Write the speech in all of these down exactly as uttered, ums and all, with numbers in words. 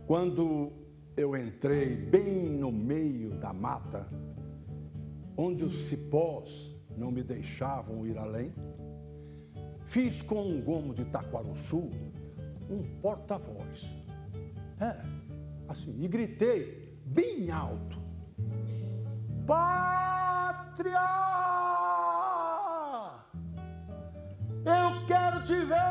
Quando eu entrei bem no meio da mata, onde os cipós não me deixavam ir além, fiz com um gomo de taquaruçu um porta-voz. É, assim, e gritei bem alto: Pátria! Eu quero te ver!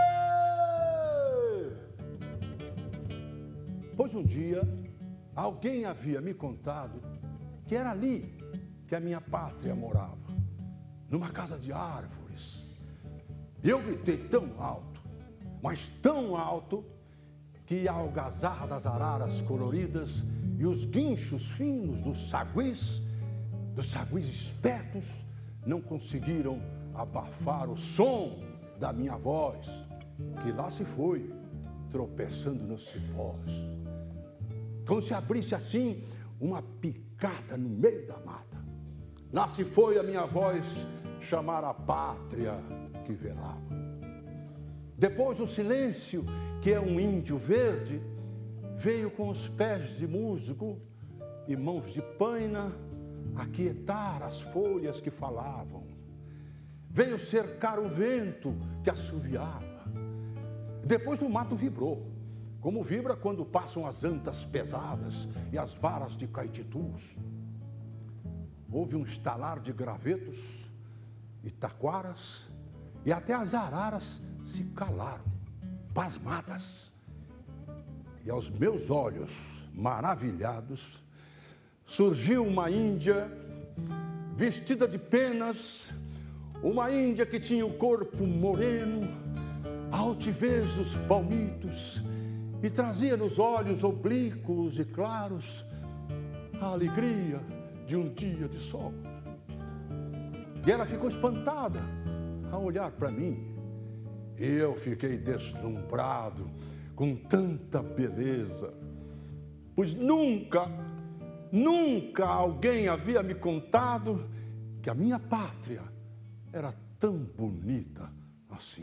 Pois um dia, alguém havia me contado que era ali que a minha pátria morava, numa casa de árvores. E eu gritei tão alto, mas tão alto, que a algazarra das araras coloridas e os guinchos finos dos saguis, dos saguis espertos, não conseguiram abafar o som da minha voz, que lá se foi, tropeçando nos cipós. Como se abrisse assim uma picada no meio da mata. Lá se foi a minha voz chamar a pátria que velava. Depois o silêncio, que é um índio verde, veio com os pés de musgo e mãos de paina aquietar as folhas que falavam. Veio cercar o vento que assoviava. Depois o mato vibrou, como vibra quando passam as antas pesadas e as varas de caititus. Houve um estalar de gravetos e taquaras, e até as araras se calaram, pasmadas. E aos meus olhos maravilhados, surgiu uma índia vestida de penas, uma índia que tinha o corpo moreno, a altivez dos palmitos, e trazia nos olhos oblíquos e claros a alegria de um dia de sol. E ela ficou espantada a olhar para mim, e eu fiquei deslumbrado com tanta beleza, pois nunca, nunca alguém havia me contado que a minha pátria era tão bonita assim.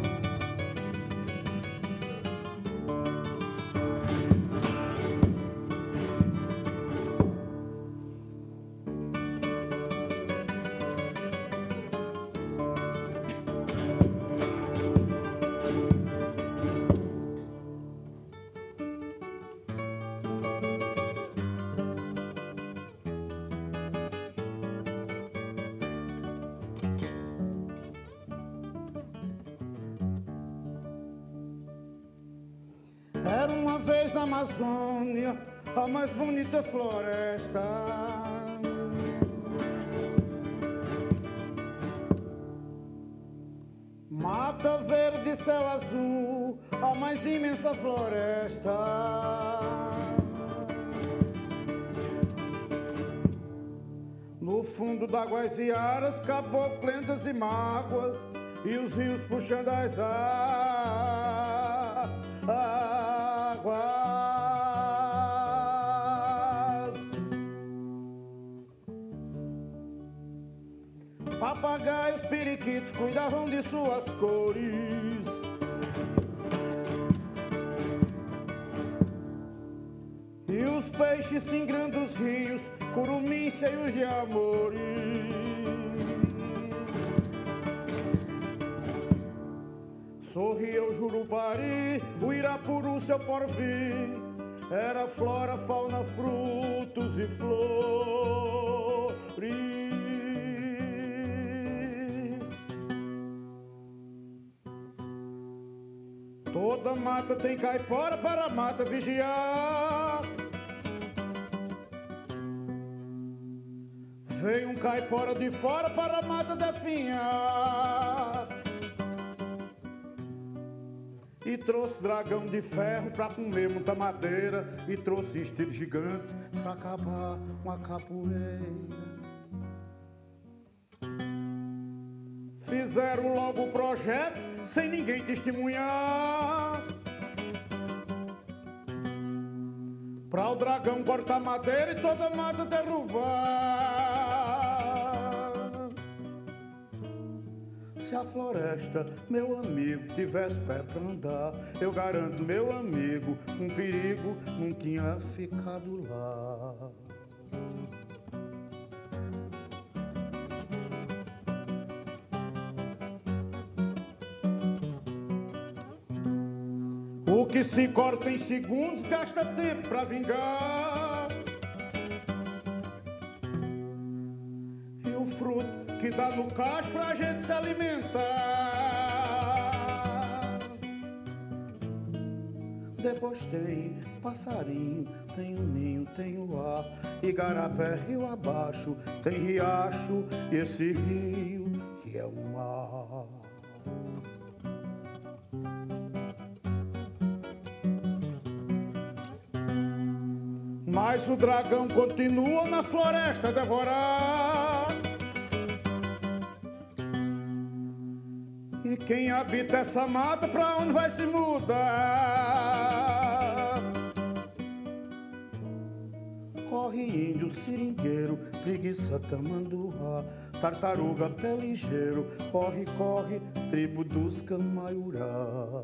Era uma vez na Amazônia a mais bonita floresta. Mata verde, céu azul, a mais imensa floresta. No fundo d'águas e aras, caboclo, lendas e mágoas, e os rios puxando as águas. Papagaios, periquitos cuidavam de suas cores. E os peixes singrando os rios, curumins cheios de amores. Sorria o jurupari, o irapuru, seu porvir. Era flora, fauna, frutos e flores. Toda mata tem caipora para a mata vigiar. Vem um caipora de fora para a mata definhar. E trouxe dragão de ferro pra comer muita madeira. E trouxe esteiro gigante pra acabar com a capoeira. Fizeram logo o projeto sem ninguém testemunhar, pra o dragão cortar madeira e toda a mata derrubar. Se a floresta, meu amigo, tivesse pé pra andar, eu garanto, meu amigo, um perigo não tinha ficado lá. O que se corta em segundos gasta tempo pra vingar. E o fruto que dá no cacho pra gente se alimentar. Depois tem passarinho, tem o ninho, tem o ar. Igarapé, rio abaixo, tem riacho e esse rio que é o mar. Mas o dragão continua na floresta a devorar. E quem habita essa mata pra onde vai se mudar? Corre índio, seringueiro, preguiça, tamanduá, tartaruga, pé ligeiro, corre, corre, tribo dos Camaiurá.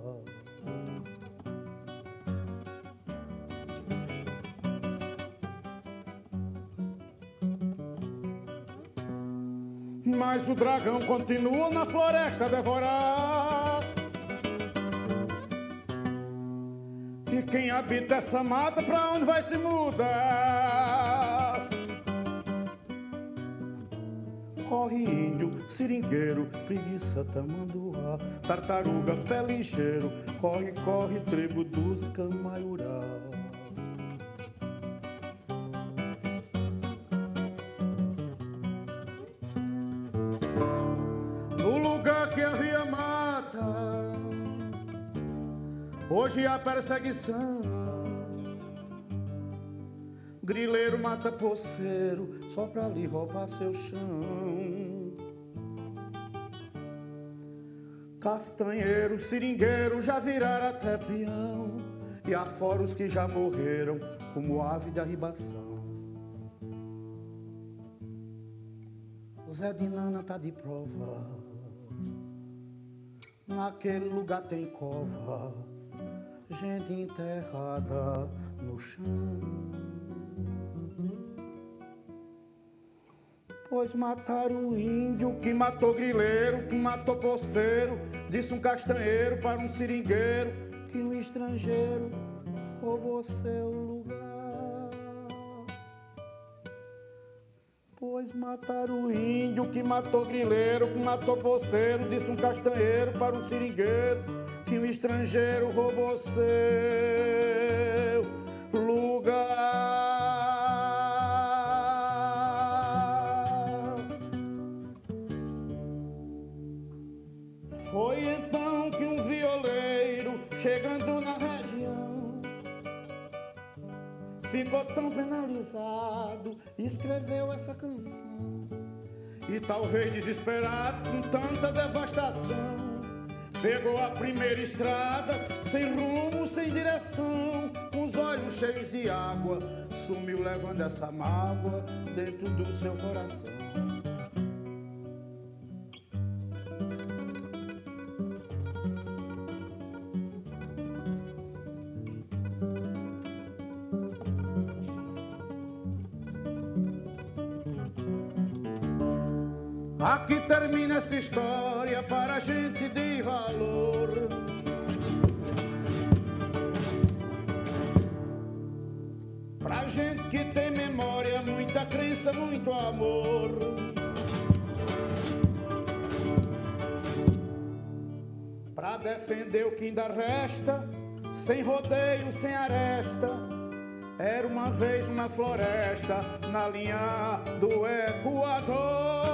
Mas o dragão continua na floresta a devorar. E quem habita essa mata pra onde vai se mudar? Corre índio, seringueiro, preguiça, tamanduá, tartaruga, pé ligeiro, corre, corre, tribo dos Camaiurá. Hoje a perseguição, grileiro mata poceiro só pra lhe roubar seu chão. Castanheiro, seringueiro já viraram até peão, e afora os que já morreram como ave de arribação. Zé de Nana tá de prova, naquele lugar tem cova, gente enterrada no chão. Pois mataram o índio, que matou grileiro, que matou poceiro, disse um castanheiro para um seringueiro que um estrangeiro roubou seu lugar. Pois mataram o índio, que matou grileiro, que matou poceiro, disse um castanheiro para um seringueiro que um estrangeiro roubou seu lugar. Foi então que um violeiro, chegando na região, ficou tão penalizado, escreveu essa canção. E talvez desesperado com tanta devastação, pegou a primeira estrada, sem rumo, sem direção, com os olhos cheios de água, sumiu levando essa mágoa dentro do seu coração. Aqui termina essa história para a gente de valor. Pra gente que tem memória, muita crença, muito amor. Pra defender o que ainda resta, sem rodeio, sem aresta. Era uma vez uma floresta na linha do Equador.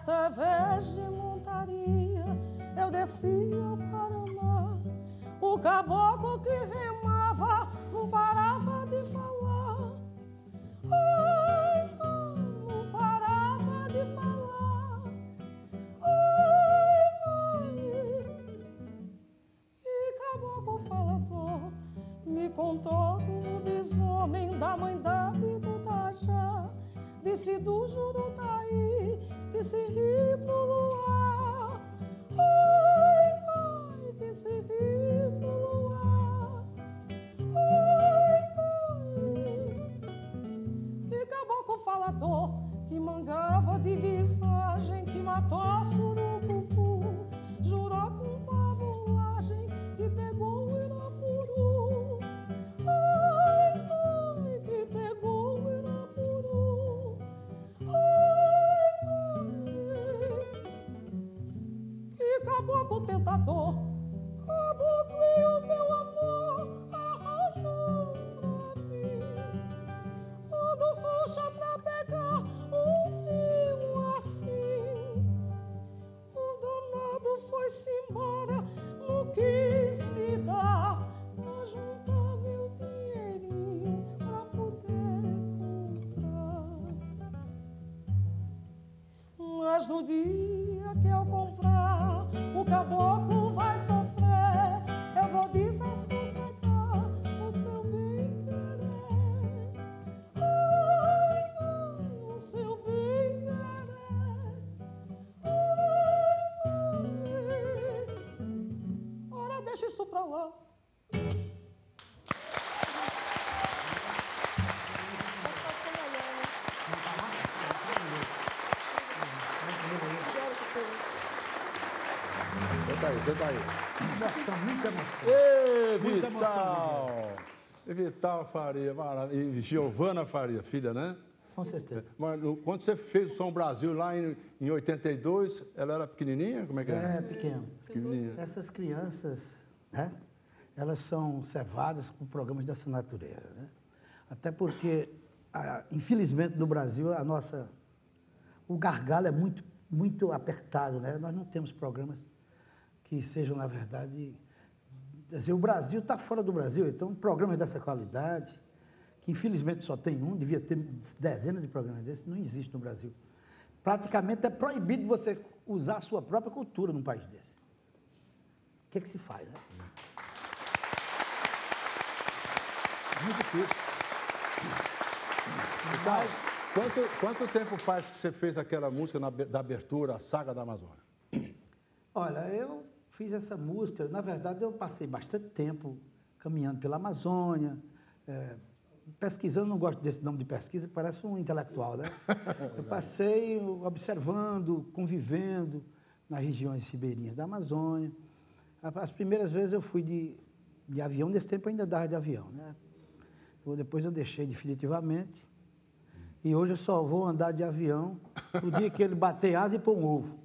Através de montaria eu descia ao Paraná. O caboclo que remava não parava de falar. Ai, ai, não parava de falar. Ai, ai. E caboclo falador me contou do lobisomem, da mãe d'água e do Tajá. Disse do Jurutaí que se ri pro luar. Ai, ai, que se ri pro luar. Ai, ai. Que caboclo falador que mangava de visagem, que matou surucucu, jurou com pavulagem que pegou o Irapuru. Ai, ai, que pegou o Irapuru. Que caboclo tentador, caboclinho, meu amor, arranjou pra mim quando roxa pra pegar um cio assim. O danado foi-se embora, não quis me dar pra juntar meu dinheirinho pra poder comprar. Mas no dia que eu comprar, o caboclo vai sofrer. Eu vou desassossegar o seu bem-querer. Ai, ai, o seu bem-querer. Ai, ai. Ora, deixa isso pra lá. Senta aí, senta aí. Emoção, muita emoção. Ê, Muita Vital! Vital Faria, maravilha. E Giovana Faria, filha, né? Com certeza. Mas no- quando você fez o Som Brasil lá em, em oitenta e dois, ela era pequenininha? Como é que É, é? pequeno. Pequenininha. Essas crianças, né? Elas são cevadas com programas dessa natureza, né? Até porque, ah, infelizmente, no Brasil, a nossa... O gargalo é muito, muito apertado, né? Nós não temos programas que sejam, na verdade... Quer dizer, o Brasil está fora do Brasil, então programas dessa qualidade, que infelizmente só tem um, devia ter dezenas de programas desses, não existe no Brasil. Praticamente é proibido você usar a sua própria cultura num país desse. O que é que se faz, né? É muito difícil. Vital, quanto, quanto tempo faz que você fez aquela música na, da abertura, a Saga da Amazônia? Olha, eu fiz essa música, na verdade eu passei bastante tempo caminhando pela Amazônia, é, pesquisando, não gosto desse nome de pesquisa, parece um intelectual, né? Eu passei observando, convivendo nas regiões ribeirinhas da Amazônia. As primeiras vezes eu fui de, de avião, nesse tempo eu ainda dava de avião, né? Depois eu deixei definitivamente. E hoje eu só vou andar de avião no dia que ele bater asa e pôr um ovo.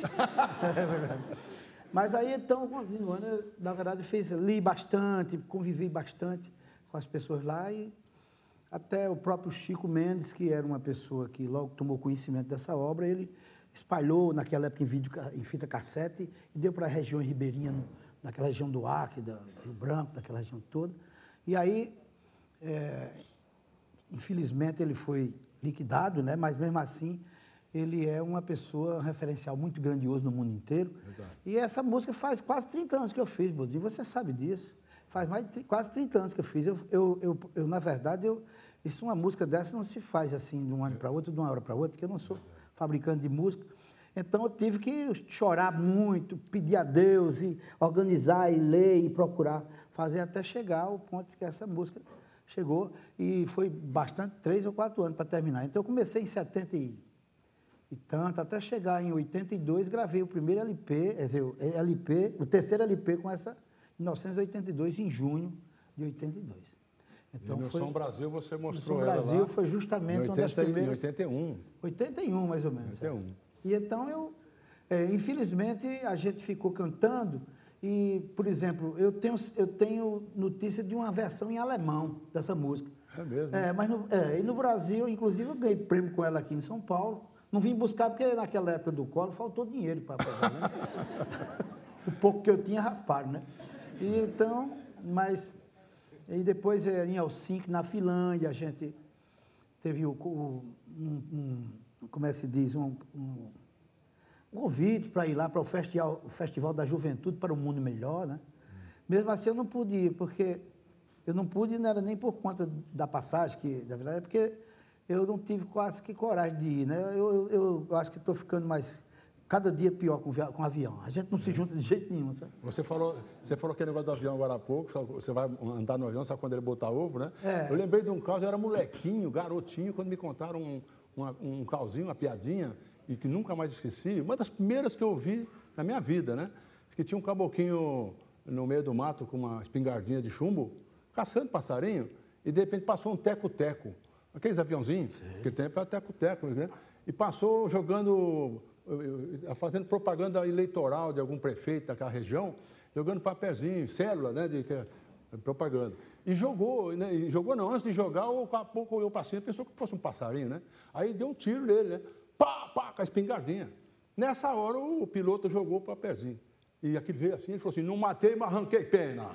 É verdade. Mas aí, então, continuando, eu, na verdade, fiz, li bastante, convivi bastante com as pessoas lá e até o próprio Chico Mendes, que era uma pessoa que logo tomou conhecimento dessa obra, ele espalhou naquela época em, vídeo, em fita cassete e deu para a região ribeirinha, no, naquela região do Acre, da Rio Branco, daquela região toda. E aí, é, infelizmente, ele foi liquidado, né? Mas mesmo assim, ele é uma pessoa, um referencial muito grandioso no mundo inteiro. Verdade. E essa música faz quase trinta anos que eu fiz, Bodinho, você sabe disso. Faz mais de quase trinta anos que eu fiz. Eu, eu, eu, eu na verdade, eu, isso, uma música dessa não se faz assim de um ano para outro, de uma hora para outra, porque eu não sou fabricante de música. Então, eu tive que chorar muito, pedir a Deus, e organizar, e ler, e procurar fazer até chegar ao ponto que essa música chegou. E foi bastante, três ou quatro anos para terminar. Então, eu comecei em setenta e tanto, até chegar em oitenta e dois, gravei o primeiro L P, quer dizer, o L P, o terceiro L P com essa, em mil novecentos e oitenta e dois, em junho de oitenta e dois. Então, e no foi, Som Brasil você mostrou no Som ela Brasil lá, foi justamente oitenta, uma das primeiras... Em oitenta e um. oitenta e um, mais ou menos. oitenta e um. É. E então, eu, é, infelizmente, a gente ficou cantando e, por exemplo, eu tenho, eu tenho notícia de uma versão em alemão dessa música. É mesmo? É, mas no, é, e no Brasil, inclusive, eu ganhei prêmio com ela aqui em São Paulo, Não vim buscar porque naquela época do Collor faltou dinheiro para pagar, né? O pouco que eu tinha rasparam, né? E então, mas... E depois em Helsinki, na Finlândia, a gente teve o, o, um, um, como é que se diz, um, um, um convite para ir lá para o festival, o Festival da Juventude para o Mundo Melhor, né? Mesmo assim eu não pude ir, porque eu não pude, não era nem por conta da passagem, que na verdade é porque eu não tive quase que coragem de ir, né? Eu, eu, eu acho que estou ficando mais, cada dia pior com, com avião. A gente não se junta de jeito nenhum, sabe? Você falou, você falou aquele negócio do avião agora há pouco, só, você vai andar no avião só quando ele botar ovo, né? É. Eu lembrei de um caso, eu era molequinho, garotinho, quando me contaram um, uma, um calzinho, uma piadinha, e que nunca mais esqueci. Uma das primeiras que eu ouvi na minha vida, né? Que tinha um caboclinho no meio do mato com uma espingardinha de chumbo, caçando passarinho, e de repente passou um teco-teco. Aqueles aviãozinhos, que tem para teco-teco, né? E passou jogando, fazendo propaganda eleitoral de algum prefeito daquela região, jogando papelzinho, célula, né, de, de propaganda. E jogou, né, e jogou não, antes de jogar, o pouco olhou para cima, pensou que fosse um passarinho, né? Aí deu um tiro nele, né? Pá, pá, com a espingardinha. Nessa hora, o piloto jogou o papelzinho. E aquilo veio assim, ele falou assim, não matei, mas arranquei pena.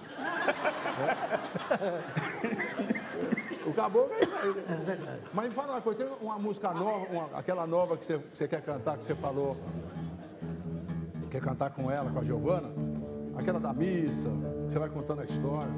É. O caboclo é isso aí, né? É verdade. Mas me fala uma coisa, tem uma música nova, uma, aquela nova que você, que você quer cantar, que você falou, quer cantar com ela, com a Giovana? Aquela da missa, que você vai contando a história.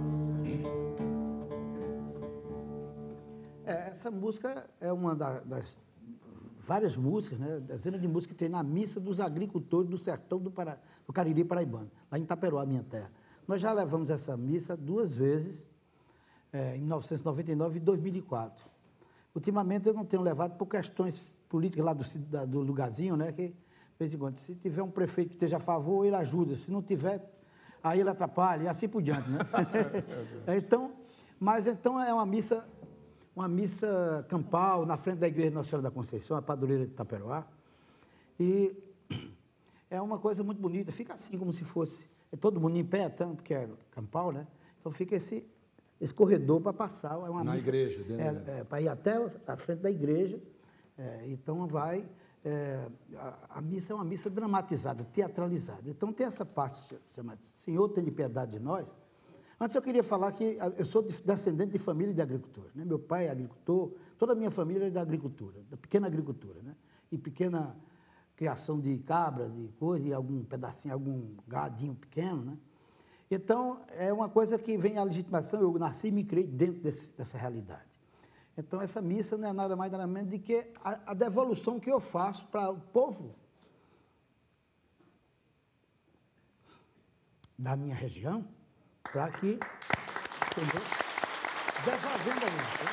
É, essa música é uma da, das várias músicas, né? Dezenas de músicas que tem na missa dos agricultores do sertão do, Pará, do Cariri Paraibano, lá em Itaperoá, minha terra. Nós já levamos essa missa duas vezes, é, em mil novecentos e noventa e nove e dois mil e quatro. Ultimamente eu não tenho levado por questões políticas lá do, da, do lugarzinho, né? Que, de vez em quando, se tiver um prefeito que esteja a favor, ele ajuda. Se não tiver, aí ele atrapalha e assim por diante, né? Então, mas então é uma missa... uma missa campal na frente da Igreja Nossa Senhora da Conceição, a padroeira de Itaperoá. E é uma coisa muito bonita, fica assim como se fosse, é todo mundo em pé, tanto porque é campal, né? Então fica esse, esse corredor para passar. É uma na missa, igreja, dentro é, é, para ir até a frente da igreja. É, então vai, é, a, a missa é uma missa dramatizada, teatralizada. Então tem essa parte, chama Senhor, tem de piedade de nós. Antes eu queria falar que eu sou descendente de família de agricultores, né? Meu pai é agricultor, toda a minha família é da agricultura, da pequena agricultura, né? E pequena criação de cabra, de coisa, e algum pedacinho, algum gadinho pequeno, né? Então, é uma coisa que vem a legitimação, eu nasci e me criei dentro desse, dessa realidade. Então, essa missa não é nada mais nada menos do que a, a devolução que eu faço para o povo da minha região, para que, entendeu? Desfazendo a minha.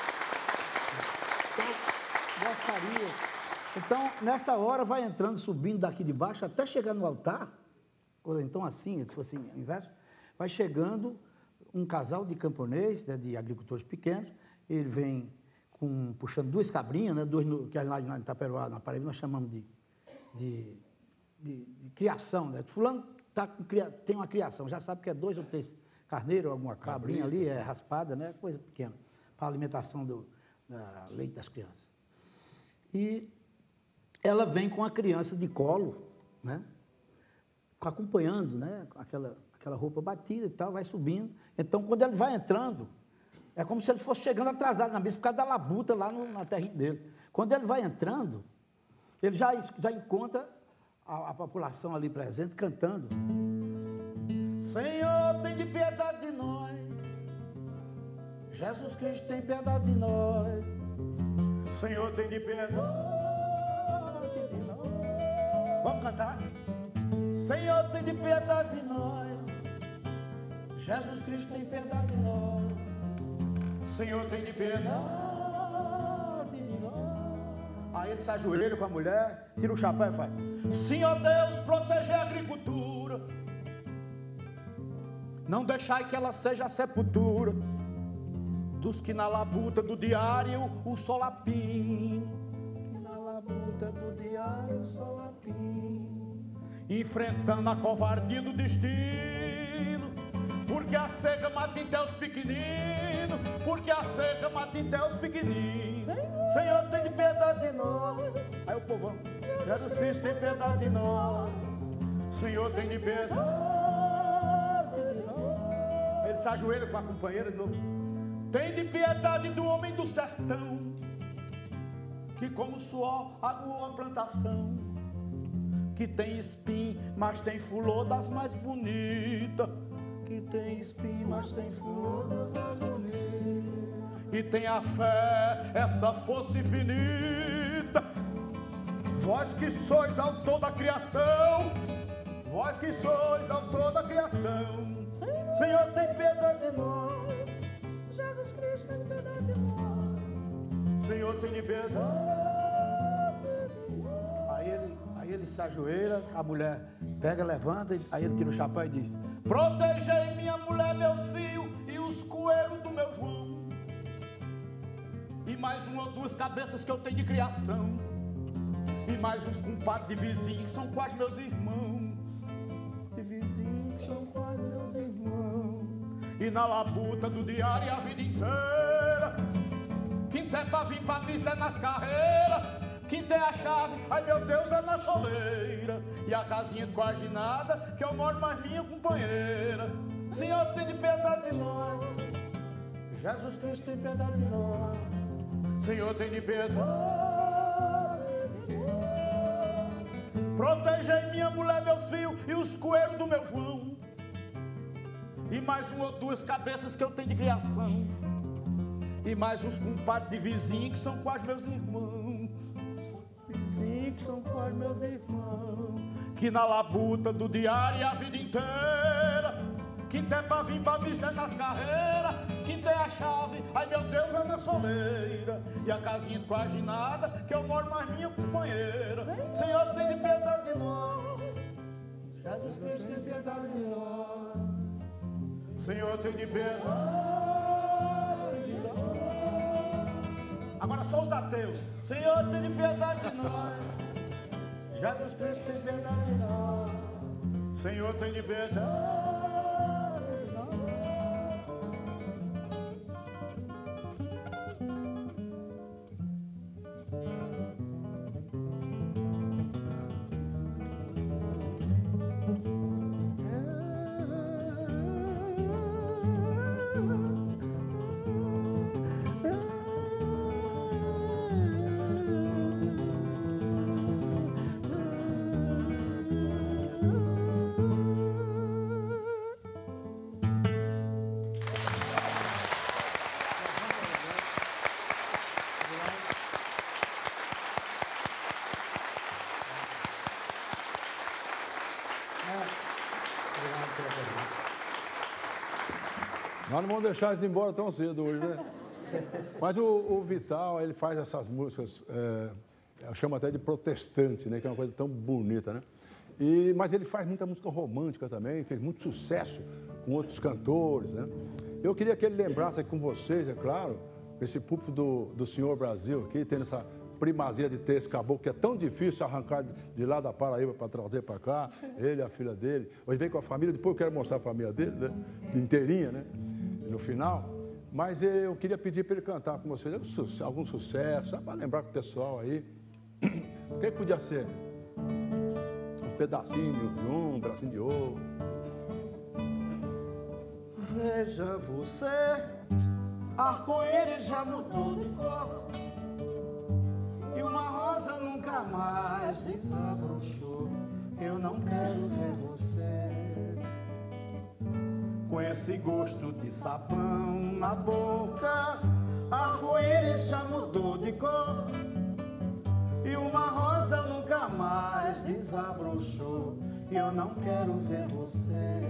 Então, gostaria. Então, nessa hora, vai entrando, subindo daqui de baixo, até chegar no altar, ou então assim, se fosse o inverso, vai chegando um casal de camponês, né, de agricultores pequenos, ele vem com, puxando duas cabrinhas, né, duas no, que lá em Itaperoá, na Paraíba, nós chamamos de, de, de, de criação, né? Fulano tá com, tem uma criação, já sabe que é dois ou três carneiros, alguma cabrinha ali, é raspada, né, coisa pequena, para a alimentação do da leite das crianças. E ela vem com a criança de colo, né, acompanhando, né, aquela, aquela roupa batida e tal, vai subindo. Então, quando ele vai entrando, é como se ele fosse chegando atrasado na missa, por causa da labuta lá no, na terrinha dele. Quando ele vai entrando, ele já, já encontra a, a população ali presente cantando. Senhor, tem de piedade de nós. Jesus Cristo, tem piedade de nós. Senhor, tem de piedade de nós. Vamos cantar? Senhor, tem de piedade de nós. Jesus Cristo, tem piedade de nós. Senhor, tem de piedade de nós. Aí ele se ajoelha com a mulher, tira o chapéu e faz: Senhor Deus, protege a agricultura. Não deixai que ela seja a sepultura dos que na labuta do diário o solapim. Na labuta do diário o solapim. Enfrentando a covardia do destino, porque a seca mata até os pequeninos, porque a seca mata até os pequeninos. Senhor, Senhor, tem de piedade de nós. Aí o povão. Jesus Cristo, tem piedade de nós. Senhor, tem de piedade de nós. Ele se ajoelha com a companheira de novo. Tem de piedade do homem do sertão, que como o suor aguou a plantação, que tem espinho, mas tem flor das mais bonitas, que tem espinho, mas tem flor das mais bonitas, e tem a fé, essa força infinita. Vós que sois autor da criação, vós que sois autor da criação, Senhor, Senhor tem piedade de nós. Jesus Cristo tem piedade de nós. Senhor tem piedade de nós. Aí ele, aí ele se ajoelha, a mulher pega, levanta, aí ele tira o chapéu e diz: protegei minha mulher, meus filhos e os coelhos do meu João, e mais uma ou duas cabeças que eu tenho de criação, e mais uns compadres de vizinhos que são quase meus irmãos, de vizinhos que são quase meus irmãos, e na labuta do diário a vida inteira, quem tem pra vir pra dizer nas carreiras, quem tem a chave, ai meu Deus, é na soleira, e a casinha quase nada, que eu moro mais minha companheira. Senhor, tem de piedade de nós. Jesus Cristo, tem piedade de nós. Senhor, tem de piedade de nós. Protegei minha mulher, meus filhos e os coelhos do meu João, e mais uma ou duas cabeças que eu tenho de criação, e mais uns compadres de vizinhos que são quase meus irmãos, vizinhos que são quase meus irmãos, que na labuta do diário a vida inteira, quem tem pra vir pra dizer nas carreiras, quem tem a chave, ai meu Deus, é na soleira, e a casinha quase nada, que eu moro mais minha companheira. Senhor, Senhor tem de piedade de nós. Jesus Cristo tem piedade de nós. Senhor, tem de piedade de nós. Agora só os ateus. Senhor, tem de piedade de nós. Jesus Cristo tem piedade de nós. Senhor, tem de piedade de nós. Nós não vamos deixar eles embora tão cedo hoje, né? Mas o, o Vital, ele faz essas músicas, é, eu chamo até de protestante, né? Que é uma coisa tão bonita, né? E, mas ele faz muita música romântica também, fez muito sucesso com outros cantores, né? Eu queria que ele lembrasse aqui com vocês, é claro, esse púlpito do, do Senhor Brasil aqui, tendo essa primazia de ter esse caboclo que é tão difícil arrancar de, de lá da Paraíba para trazer para cá, ele e a filha dele. Hoje vem com a família, depois eu quero mostrar a família dele, né? Inteirinha, né? No final, mas eu queria pedir para ele cantar com vocês algum sucesso, para lembrar com o pessoal aí. O que podia ser? Um pedacinho de um, um pedacinho de outro. Veja você, arco-íris já mudou de cor, e uma rosa nunca mais desabrochou. Eu não quero ver você com esse gosto de sabão na boca. Arco-íris já mudou de cor, e uma rosa nunca mais desabrochou. Eu não quero ver você,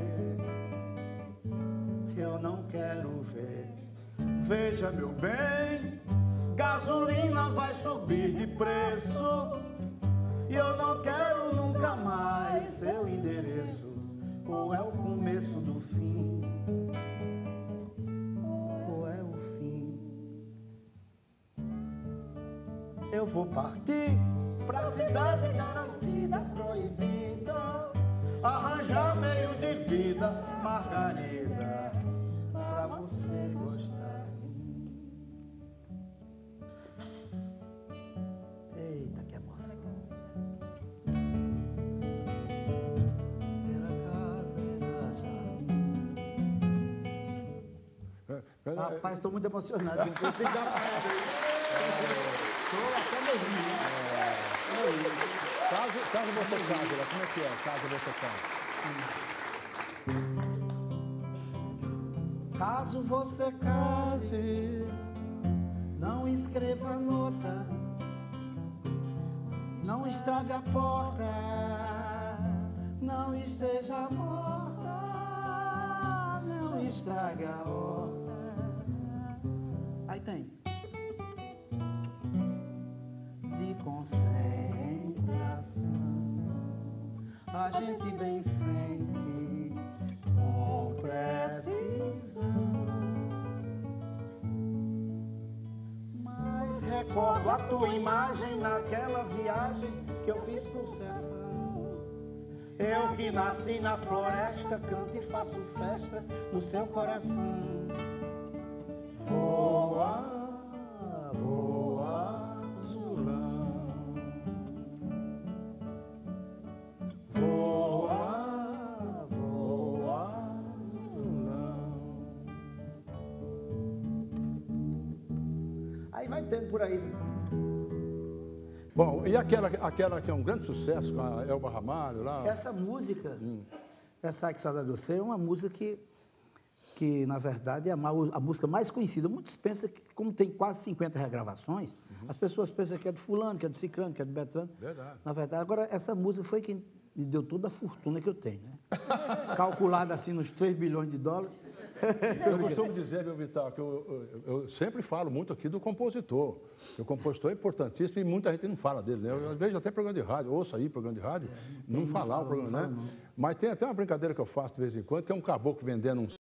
eu não quero ver. Veja, meu bem, gasolina vai subir de preço, e eu não quero nunca mais seu endereço. Ou é o começo do fim, ou é o fim. Eu vou partir pra cidade garantida, proibida, arranjar meio de vida, Margarida, pra você gostar de mim. Eita, que emoção. Rapaz, estou muito emocionado. Eu tenho que dar uma parada aí. Estou até mesmo. Caso, caso você case, lá, como é que é? Caso você case. Caso você case, não escreva nota, não estrave a porta, não esteja morta, não estrague a horta. Aí tem. De concentração, a gente bem sente com precisão. Mas recordo a tua imagem naquela viagem que eu fiz pro sertão. Eu que nasci na floresta, canto e faço festa no seu coração. Voa, voa, azulão. Voa, voa, azulão. Aí vai tendo por aí. Bom, e aquela, aquela que é um grande sucesso com a Elba Ramalho lá? Essa música, Hum. essa Ai Que Saudade de Você, é uma música que, que na verdade, é a, ma- a música mais conhecida. Muitos pensam que, como tem quase cinquenta regravações, as pessoas pensam que é de fulano, que é de ciclano, que é de Beltrano. Verdade. Na verdade, agora, essa música foi quem me deu toda a fortuna que eu tenho, né? Calculada assim nos três bilhões de dólares. Eu costumo dizer, meu Vital, que eu, eu- eu sempre falo muito aqui do compositor. O compositor é importantíssimo e muita gente não fala dele, né? Eu vejo até programa de rádio, ouço aí programa de rádio, não falar o programa, né? Mas tem até uma brincadeira que eu faço de vez em quando, que é um caboclo vendendo um